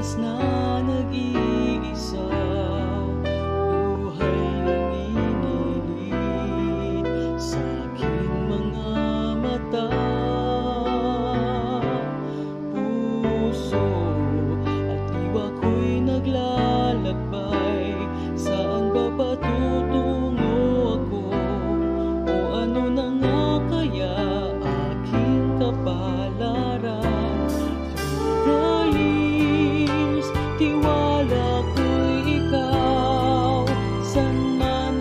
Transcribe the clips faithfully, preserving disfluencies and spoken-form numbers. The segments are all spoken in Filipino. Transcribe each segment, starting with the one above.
Diyos na nag-iisa, buhay nanginginig sa aking mga mata. Puso at diwa ko'y naglalakbay, saan ba patutungo ako? O ano na nga kaya aking kapalaran? Dahil tiwala ko'y ikaw, saan man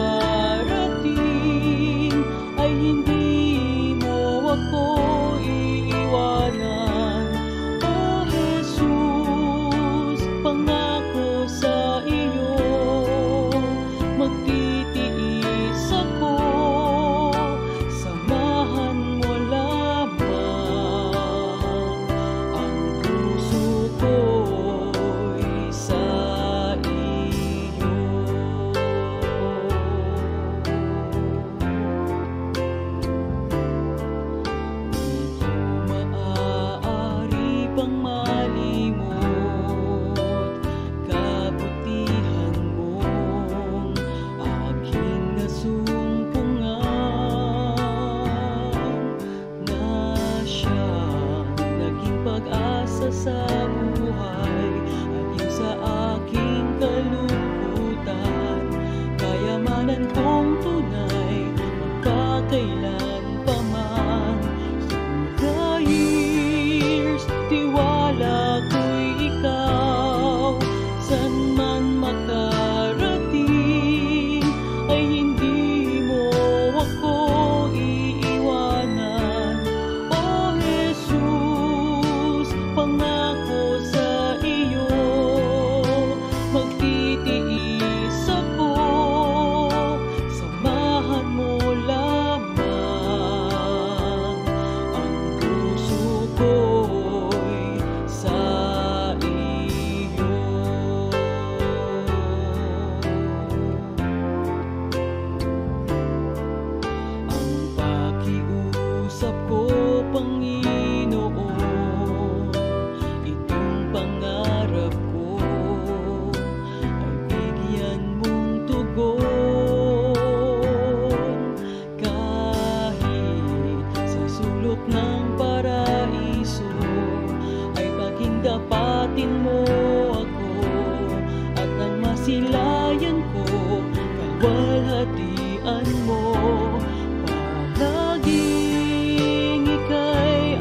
makarating ay hindi mo ako iiwanan. O Jesus, pangako sa iyo, magtitiis ako, samahan mo lamang ang puso ko'y sa iyo. Di ko maaari pang malimot kabutihan mong aking nasumpungan, na siyang naging pag-asa sa buhay, hangin sa aking kalungkutan. Kayamanan kong tunay magkakailan pa man. Through the years, tiwala ko'y ikaw, saan man makarating ay hindi mo ako iiwanan. O Jesus, pangako sa iyo, magtitiis ako, samahan mo lamang ang puso ko'y sa iyo. Ang pakiusap ko, Panginoon, itong pangarap ko ay bigyan mong tugon. Kahit sa sulok ng paraiso ay pagindapatin mo ako, at ang masilayan ko, kawalhatian mo. Palaging ika'y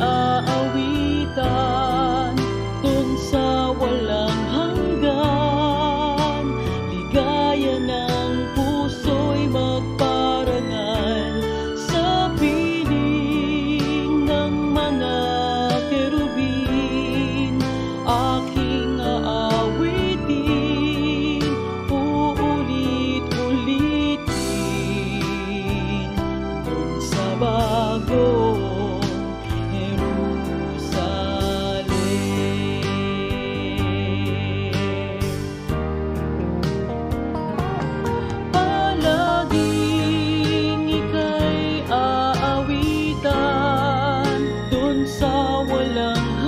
aawitan dun sa walang hanggan, ligaya ng puso'y magparangal sa piling ng mga kerubin. Aking aawitin, uulit-ulitin dun sa bagong Jerusalem. Palaging ika'y aawitan dun sa walang